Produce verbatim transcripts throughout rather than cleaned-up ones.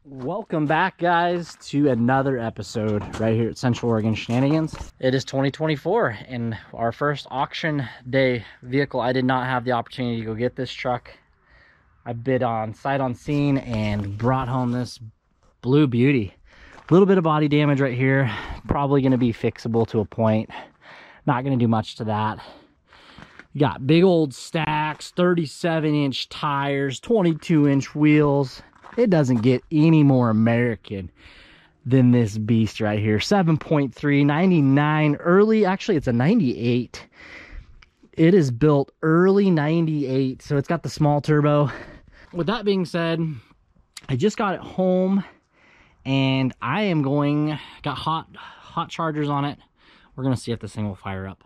Welcome back, guys, to another episode right here at Central Oregon Shenanigans. It is twenty twenty-four and our first auction day vehicle. I did not have the opportunity to go get this truck. I bid on sight unseen and brought home this Blue Beauty. A little bit of body damage right here, probably going to be fixable to a point. Not going to do much to that. You got big old stacks, thirty-seven inch tires, twenty-two inch wheels. It doesn't get any more American than this beast right here. seven point three, ninety-nine, early, actually it's a ninety-eight. It is built early ninety-eight, so it's got the small turbo. With that being said, I just got it home and I am going, got hot, hot chargers on it. We're gonna see if this thing will fire up.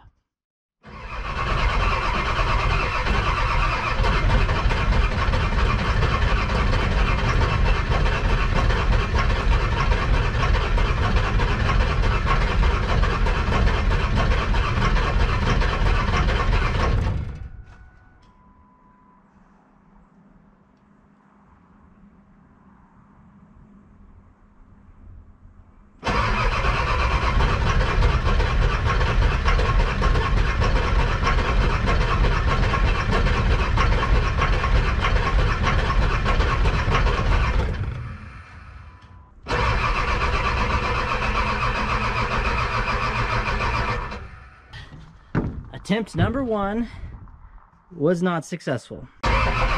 Attempt number one was not successful.